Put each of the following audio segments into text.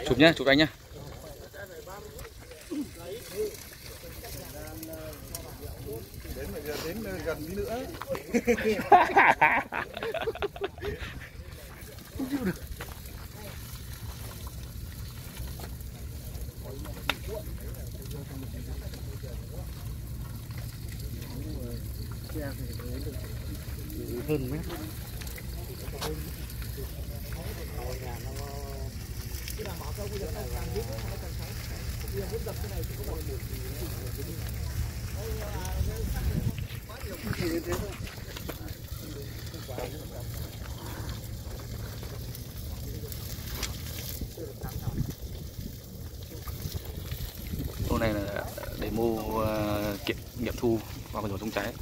Chụp nhá, chụp anh nhá. Đến gần tí nữa. Không chịu được. Hơn mét. Lô này là demo nghiệm thu và vật chống cháy.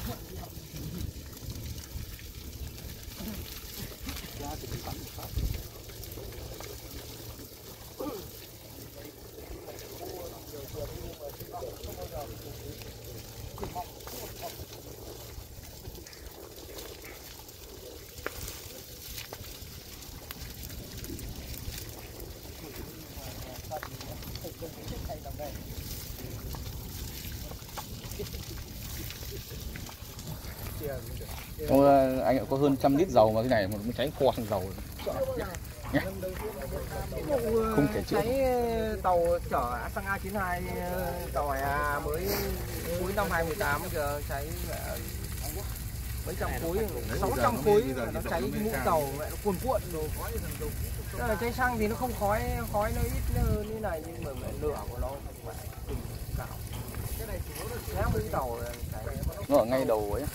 Anh có hơn 100 lít dầu mà cái này mà nó cháy kho sang dầu nhé. Không thể chữa. Cháy tàu chở xăng A92 tàu Hải mới cuối năm 2018 giờ cháy mấy trăm khối, 600 khối nó cháy cái mũi tàu nó cuồn cuộn rồi. Cháy xăng thì nó không khói nó ít hơn như này nhưng mà lửa của nó không phải cao. Cái này nó mũi tàu nó ở ngay đầu ấy.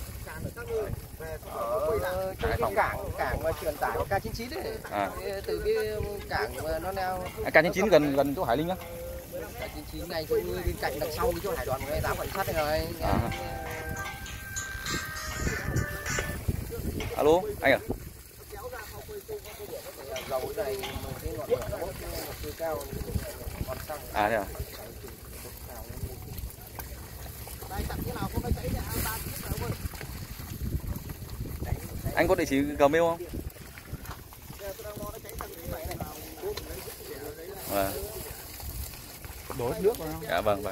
Ở cái cảng mà truyền tải của K99 đấy. Từ cái cảng mà nó neo. K99 gần chỗ Hải Linh á. K99 này chỗ bên cạnh đằng sau cái chỗ hải đoàn của giám cảnh sát này rồi. Alo, anh à? Dầu này cái ngọn lửa nó bốc cao còn xăng. À thế à? Anh có địa chỉ Gmail không? Đổ nước vào. Dạ vâng.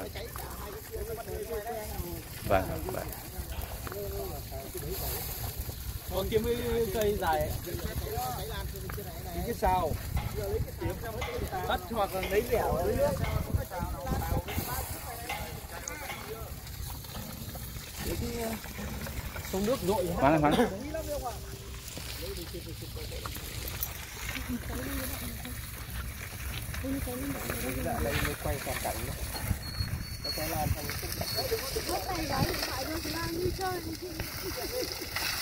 Vâng. Còn kiếm cái cây dài ấy. Cái sao? Bắt hoặc là lấy dẻo lấy nước. Cái sông nước rội. Khoan. Đây mới quay toàn cảnh nữa. Nó có làm thành cái